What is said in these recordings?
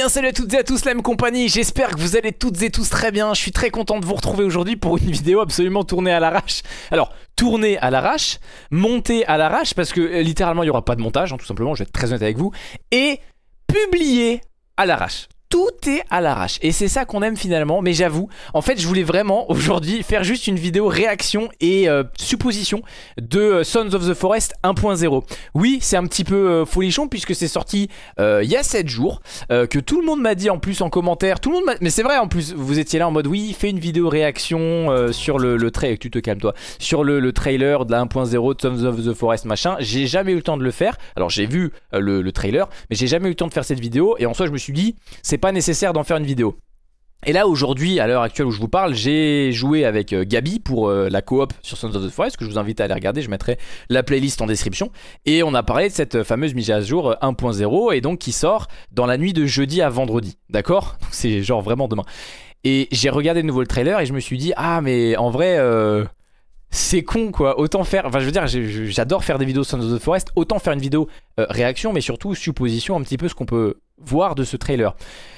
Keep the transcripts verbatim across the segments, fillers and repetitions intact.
bien salut à toutes et à tous la même compagnie, j'espère que vous allez toutes et tous très bien. Je suis très content de vous retrouver aujourd'hui pour une vidéo absolument tournée à l'arrache. Alors, tournée à l'arrache, montée à l'arrache, parce que euh, littéralement il n'y aura pas de montage, hein, tout simplement, je vais être très honnête avec vous. Et publiée à l'arrache. Tout est à l'arrache et c'est ça qu'on aime finalement. Mais j'avoue, en fait je voulais vraiment aujourd'hui faire juste une vidéo réaction et euh, supposition de euh, Sons of the Forest un point zéro. Oui, c'est un petit peu euh, folichon puisque c'est sorti euh, il y a sept jours, euh, que tout le monde m'a dit en plus en commentaire, tout le monde m'a... mais c'est vrai en plus, vous étiez là en mode oui, fais une vidéo réaction euh, sur le, le trailer, tu te calmes toi, sur le, le trailer de la un point zéro de Sons of the Forest machin. J'ai jamais eu le temps de le faire, alors j'ai vu euh, le, le trailer, mais j'ai jamais eu le temps de faire cette vidéo et en soi je me suis dit, c'est pas nécessaire d'en faire une vidéo. Et là aujourd'hui, à l'heure actuelle où je vous parle, j'ai joué avec euh, Gabi pour euh, la coop sur Sons of the Forest, que je vous invite à aller regarder, je mettrai la playlist en description. Et on a parlé de cette fameuse mise à jour un point zéro, et donc qui sort dans la nuit de jeudi à vendredi, d'accord? C'est genre vraiment demain. Et j'ai regardé de nouveau le trailer et je me suis dit, ah mais en vrai... Euh... c'est con quoi, autant faire, enfin je veux dire j'adore faire des vidéos Sons of the Forest, autant faire une vidéo euh, réaction mais surtout supposition un petit peu ce qu'on peut voir de ce trailer.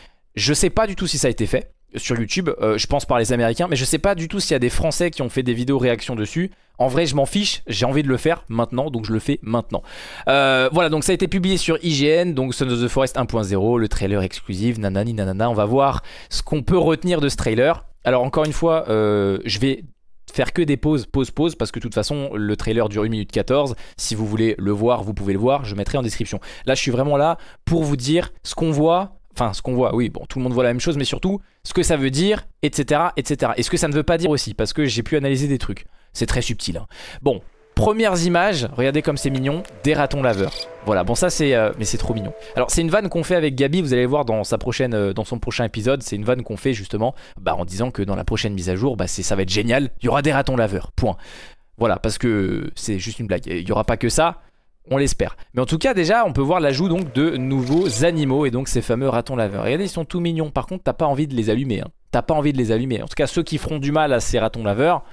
Je sais pas du tout si ça a été fait sur YouTube, euh, je pense par les Américains, mais je sais pas du tout s'il y a des Français qui ont fait des vidéos réaction dessus. En vrai je m'en fiche, j'ai envie de le faire maintenant, donc je le fais maintenant. euh, Voilà, donc ça a été publié sur I G N, donc Sons of the Forest un point zéro, le trailer exclusif, nanani nanana. On va voir ce qu'on peut retenir de ce trailer. Alors encore une fois, euh, je vais faire que des pauses, pause, pause, parce que de toute façon le trailer dure une minute quatorze. Si vous voulez le voir, vous pouvez le voir, je mettrai en description. Là je suis vraiment là pour vous dire ce qu'on voit. Enfin, ce qu'on voit, oui, bon, tout le monde voit la même chose, mais surtout, ce que ça veut dire, et cetera, et cetera. Et ce que ça ne veut pas dire aussi, parce que j'ai pu analyser des trucs. C'est très subtil, hein. Bon, premières images, regardez comme c'est mignon, des ratons laveurs. Voilà, bon ça c'est... Euh, mais c'est trop mignon. Alors c'est une vanne qu'on fait avec Gabi, vous allez voir dans, sa prochaine, euh, dans son prochain épisode. C'est une vanne qu'on fait justement bah, en disant que dans la prochaine mise à jour, bah, ça va être génial, il y aura des ratons laveurs, point. Voilà, parce que c'est juste une blague, il n'y aura pas que ça. On l'espère. Mais en tout cas déjà on peut voir l'ajout donc de nouveaux animaux et donc ces fameux ratons laveurs. Regardez, ils sont tout mignons. Par contre t'as pas envie de les allumer, hein. T'as pas envie de les allumer. En tout cas ceux qui feront du mal à ces ratons laveurs,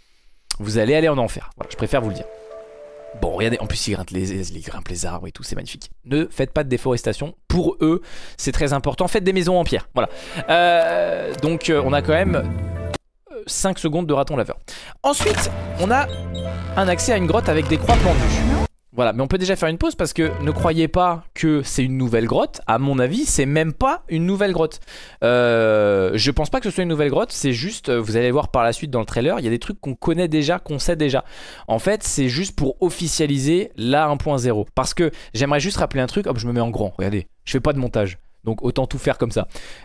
vous allez aller en enfer. Voilà, je préfère vous le dire. Bon regardez, en plus ils grimpent les, ils grimpent les arbres et tout, c'est magnifique. Ne faites pas de déforestation. Pour eux c'est très important. Faites des maisons en pierre. Voilà. euh, Donc euh, on a quand même cinq secondes de ratons laveurs. Ensuite on a un accès à une grotte avec des croix pendues. Voilà, mais on peut déjà faire une pause parce que ne croyez pas que c'est une nouvelle grotte. À mon avis, c'est même pas une nouvelle grotte. Euh, je pense pas que ce soit une nouvelle grotte, c'est juste, vous allez voir par la suite dans le trailer, il y a des trucs qu'on connaît déjà, qu'on sait déjà. En fait, c'est juste pour officialiser la un point zéro. Parce que j'aimerais juste rappeler un truc, hop, je me mets en grand, regardez, je fais pas de montage. Donc autant tout faire comme ça.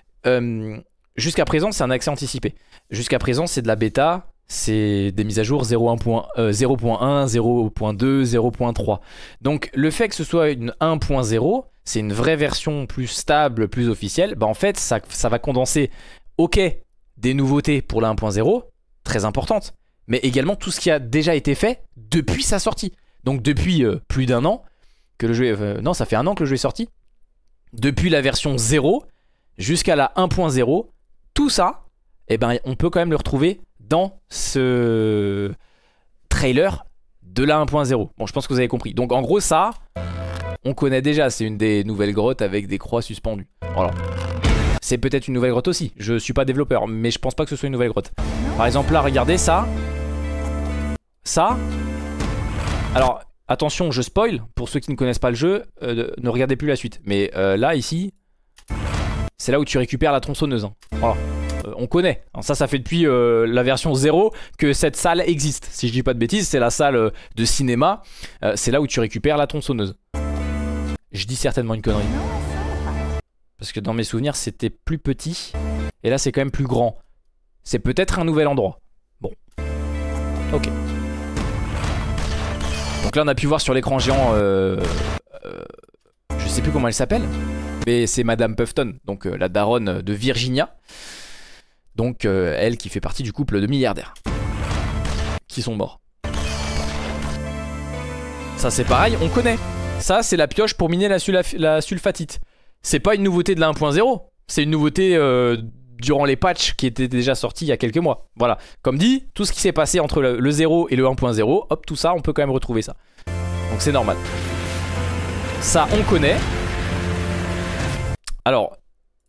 Euh, Jusqu'à présent, c'est un accès anticipé. Jusqu'à présent, c'est de la bêta. C'est des mises à jour zéro point un, zéro point un, zéro point deux, zéro point trois. Donc le fait que ce soit une un point zéro, c'est une vraie version plus stable, plus officielle. Bah en fait ça, ça va condenser, ok, des nouveautés pour la un point zéro, très importantes, mais également tout ce qui a déjà été fait depuis sa sortie. Donc depuis euh, plus d'un an que le jeu est, euh, non ça fait un an que le jeu est sorti. Depuis la version zéro jusqu'à la un point zéro, tout ça, eh ben, on peut quand même le retrouver dans ce trailer de la un point zéro. Bon, je pense que vous avez compris. Donc en gros ça, on connaît déjà, c'est une des nouvelles grottes avec des croix suspendues. Alors, c'est peut-être une nouvelle grotte aussi. Je suis pas développeur, mais je pense pas que ce soit une nouvelle grotte. Par exemple là, regardez ça. Ça. Alors, attention, je spoil. Pour ceux qui ne connaissent pas le jeu, euh, ne regardez plus la suite. Mais euh, là, ici, c'est là où tu récupères la tronçonneuse, hein. Voilà. On connaît, alors ça ça fait depuis euh, la version zéro que cette salle existe. Si je dis pas de bêtises, c'est la salle euh, de cinéma, euh, c'est là où tu récupères la tronçonneuse. Je dis certainement une connerie, parce que dans mes souvenirs c'était plus petit, et là c'est quand même plus grand. C'est peut-être un nouvel endroit. Bon, ok. Donc là on a pu voir sur l'écran géant, euh, euh, je sais plus comment elle s'appelle, mais c'est Madame Puffton, donc euh, la daronne de Virginia. Donc euh, elle qui fait partie du couple de milliardaires qui sont morts. Ça c'est pareil, on connaît. Ça c'est la pioche pour miner la, la sulfatite. C'est pas une nouveauté de la un point zéro. C'est une nouveauté euh, durant les patchs qui étaient déjà sortis il y a quelques mois. Voilà, comme dit, tout ce qui s'est passé entre le, le zéro et le un point zéro, hop, tout ça on peut quand même retrouver ça. Donc c'est normal. Ça on connaît. Alors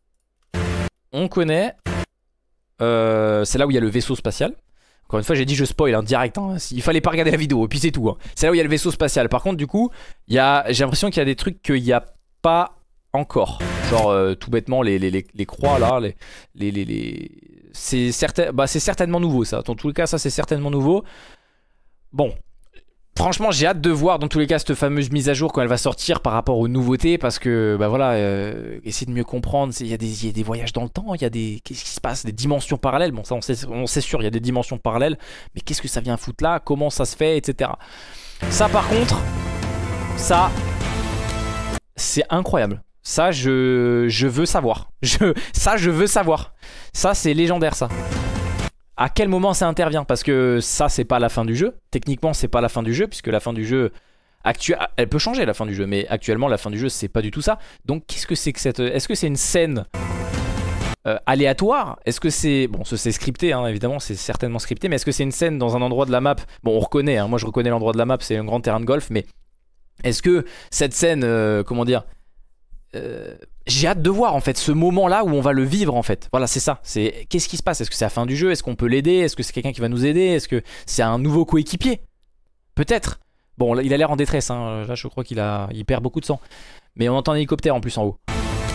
on connaît. Euh, c'est là où il y a le vaisseau spatial. Encore une fois, j'ai dit je spoil, hein, direct. Hein. Il fallait pas regarder la vidéo, et puis c'est tout. Hein. C'est là où il y a le vaisseau spatial. Par contre, du coup, j'ai l'impression qu'il y a des trucs qu'il n'y a pas encore. Genre, euh, tout bêtement, les, les, les, les croix là. Les, les, les, les... C'est certain... bah, certainement nouveau, ça. Dans tous les cas, ça, c'est certainement nouveau. Bon. Franchement, j'ai hâte de voir dans tous les cas cette fameuse mise à jour quand elle va sortir par rapport aux nouveautés, parce que bah voilà, euh, essayer de mieux comprendre, il y, y a des voyages dans le temps, il y a des qu'est-ce qui se passe, des dimensions parallèles. Bon, ça on sait, on sait sûr, il y a des dimensions parallèles, mais qu'est-ce que ça vient foutre là, comment ça se fait, et cetera. Ça par contre, ça, c'est incroyable. Ça, je, je veux savoir. Je, ça, je veux savoir. Ça, c'est légendaire, ça. À quel moment ça intervient? Parce que ça, c'est pas la fin du jeu. Techniquement, c'est pas la fin du jeu, puisque la fin du jeu actuelle, elle peut changer la fin du jeu, mais actuellement, la fin du jeu, c'est pas du tout ça. Donc, qu'est-ce que c'est que cette... Est-ce que c'est une scène euh, aléatoire? Est-ce que c'est... Bon, c'est scripté, hein, évidemment, c'est certainement scripté, mais est-ce que c'est une scène dans un endroit de la map? Bon, on reconnaît, hein, moi je reconnais l'endroit de la map, c'est un grand terrain de golf, mais est-ce que cette scène, euh, comment dire... Euh, j'ai hâte de voir en fait ce moment là où on va le vivre en fait. Voilà, c'est ça, c'est qu'est-ce qui se passe? Est-ce que c'est la fin du jeu? Est-ce qu'on peut l'aider? Est-ce que c'est quelqu'un qui va nous aider? Est-ce que c'est un nouveau coéquipier? Peut-être. Bon là, il a l'air en détresse hein. Là je crois qu'il a... il perd beaucoup de sang. Mais on entend un hélicoptère en plus en haut.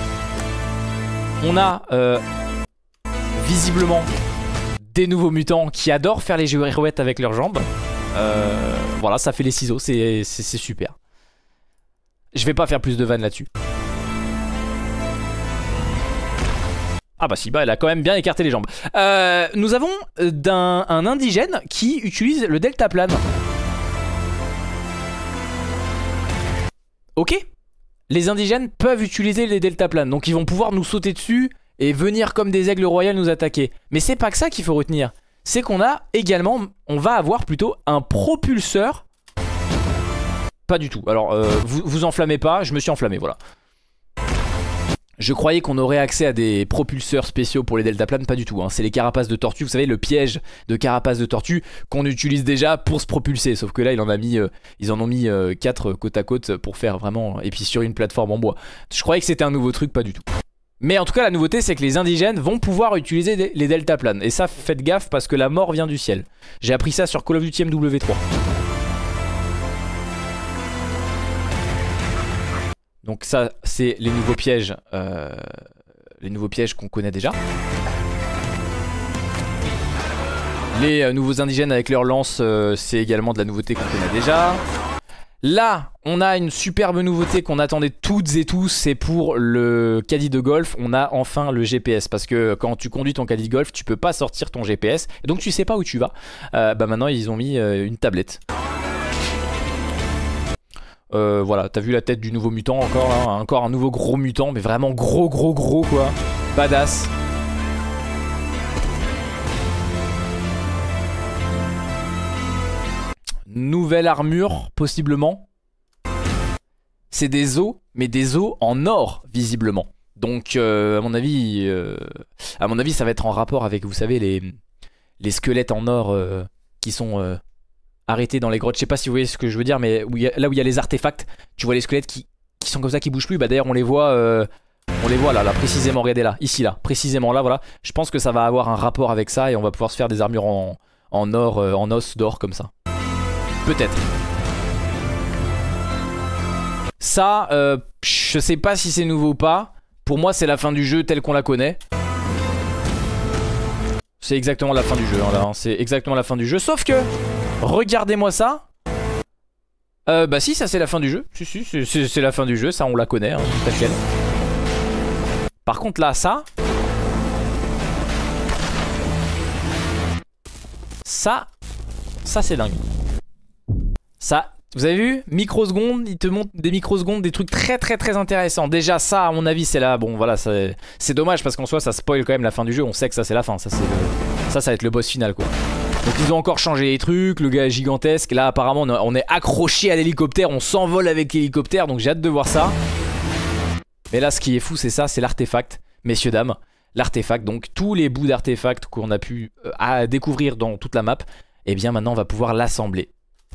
On a euh, visiblement des nouveaux mutants qui adorent faire les girouettes avec leurs jambes. euh, Voilà, ça fait les ciseaux, c'est super. Je vais pas faire plus de vannes là-dessus. Ah bah si, bah elle a quand même bien écarté les jambes. Euh, nous avons d'un un indigène qui utilise le deltaplane. Ok. Les indigènes peuvent utiliser les deltaplanes, donc ils vont pouvoir nous sauter dessus et venir comme des aigles royales nous attaquer. Mais c'est pas que ça qu'il faut retenir. C'est qu'on a également, on va avoir plutôt un propulseur. Pas du tout. Alors euh, vous, vous enflammez pas, je me suis enflammé, voilà. Je croyais qu'on aurait accès à des propulseurs spéciaux pour les deltaplanes, pas du tout. Hein. C'est les carapaces de tortue, vous savez, le piège de carapaces de tortue qu'on utilise déjà pour se propulser. Sauf que là, il en a mis, euh, ils en ont mis euh, quatre côte à côte pour faire vraiment... Et puis sur une plateforme en bois. Je croyais que c'était un nouveau truc, pas du tout. Mais en tout cas, la nouveauté, c'est que les indigènes vont pouvoir utiliser les deltaplanes. Et ça, faites gaffe parce que la mort vient du ciel. J'ai appris ça sur Call of Duty M W trois. Donc ça, c'est les nouveaux pièges, euh, les nouveaux pièges qu'on connaît déjà. Les euh, nouveaux indigènes avec leurs lances, euh, c'est également de la nouveauté qu'on connaît déjà. Là, on a une superbe nouveauté qu'on attendait toutes et tous, c'est pour le caddie de golf, on a enfin le G P S. Parce que quand tu conduis ton caddie de golf, tu peux pas sortir ton G P S, et donc tu sais pas où tu vas. Euh, bah maintenant, ils ont mis euh, une tablette. Euh, voilà, t'as vu la tête du nouveau mutant encore là, hein, encore un nouveau gros mutant, mais vraiment gros gros gros quoi, badass. Nouvelle armure possiblement. C'est des os, mais des os en or visiblement. Donc euh, à mon avis, euh, à mon avis ça va être en rapport avec, vous savez, les les squelettes en or euh, qui sont euh, arrêtés dans les grottes. Je sais pas si vous voyez ce que je veux dire, mais où y a, là où il y a les artefacts, tu vois les squelettes qui, qui sont comme ça, qui bougent plus. Bah d'ailleurs on les voit, euh, on les voit là, là précisément. Regardez là, ici là, précisément là, voilà. Je pense que ça va avoir un rapport avec ça et on va pouvoir se faire des armures en, en or, euh, en os d'or comme ça. Peut-être. Ça, euh, je sais pas si c'est nouveau ou pas. Pour moi, c'est la fin du jeu telle qu'on la connaît. C'est exactement la fin du jeu, hein, là. Hein. C'est exactement la fin du jeu. Sauf que, regardez-moi ça. Euh, bah si, ça c'est la fin du jeu. Si, si, c'est la fin du jeu. Ça, on la connaît, hein, telle quelle. Par contre, là, ça... Ça... Ça, c'est dingue. Ça... Vous avez vu, microsecondes, il te montre des microsecondes, des trucs très très très intéressants. Déjà ça, à mon avis, c'est là, bon voilà, c'est dommage parce qu'en soi ça spoil quand même la fin du jeu. On sait que ça c'est la fin, ça c'est le... ça ça va être le boss final quoi. Donc ils ont encore changé les trucs, le gars est gigantesque. Là apparemment on est accroché à l'hélicoptère, on s'envole avec l'hélicoptère, donc j'ai hâte de voir ça. Mais là ce qui est fou c'est ça, c'est l'artefact, messieurs dames. L'artefact, donc tous les bouts d'artefacts qu'on a pu euh, à découvrir dans toute la map, et eh bien maintenant on va pouvoir l'assembler.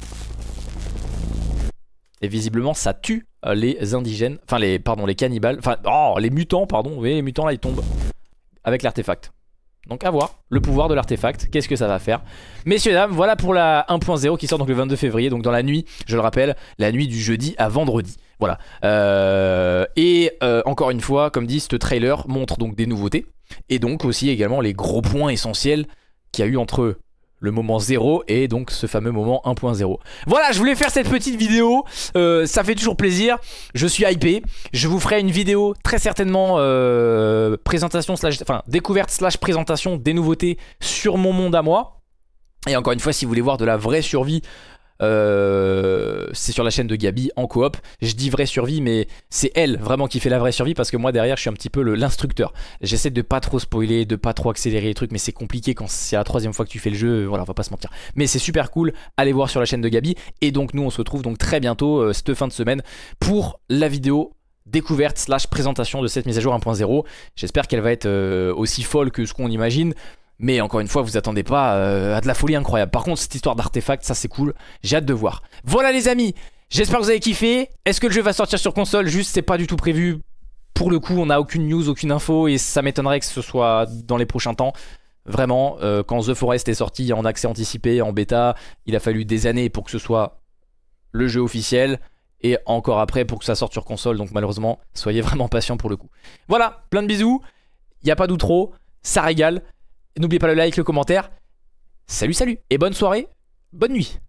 Et visiblement ça tue les indigènes, enfin les, pardon, les cannibales, enfin, oh, les mutants, pardon, vous voyez les mutants là ils tombent. avec l'artefact. Donc à voir, le pouvoir de l'artefact, qu'est-ce que ça va faire. Messieurs dames, voilà pour la un point zéro qui sort donc le vingt-deux février, donc dans la nuit, je le rappelle, la nuit du jeudi à vendredi. Voilà. Euh, et euh, encore une fois, comme dit, ce trailer montre donc des nouveautés. Et donc aussi également les gros points essentiels qu'il y a eu entre le moment zéro et donc ce fameux moment un point zéro. Voilà, je voulais faire cette petite vidéo, euh, ça fait toujours plaisir, je suis hypé, je vous ferai une vidéo très certainement euh, présentation slash, enfin découverte slash présentation des nouveautés sur mon monde à moi. Et encore une fois, si vous voulez voir de la vraie survie, Euh, c'est sur la chaîne de Gabi en coop. Je dis vraie survie, mais c'est elle vraiment qui fait la vraie survie, parce que moi derrière je suis un petit peu l'instructeur. J'essaie de pas trop spoiler, de pas trop accélérer les trucs, mais c'est compliqué quand c'est la troisième fois que tu fais le jeu. Voilà, on va pas se mentir, mais c'est super cool. Allez voir sur la chaîne de Gabi. Et donc nous on se retrouve donc très bientôt euh, cette fin de semaine pour la vidéo découverte slash présentation de cette mise à jour un point zéro. J'espère qu'elle va être euh, aussi folle que ce qu'on imagine. Mais encore une fois, vous attendez pas euh, à de la folie incroyable. Par contre, cette histoire d'artefact, ça c'est cool. J'ai hâte de voir. Voilà les amis, j'espère que vous avez kiffé. Est-ce que le jeu va sortir sur console? Juste, c'est pas du tout prévu. Pour le coup, on n'a aucune news, aucune info. Et ça m'étonnerait que ce soit dans les prochains temps. Vraiment, euh, quand The Forest est sorti en accès anticipé, en bêta, il a fallu des années pour que ce soit le jeu officiel. Et encore après pour que ça sorte sur console. Donc malheureusement, soyez vraiment patients pour le coup. Voilà, plein de bisous. Il n'y a pas d'outro, ça régale. N'oubliez pas le like, le commentaire. Salut, salut. Et bonne soirée, bonne nuit.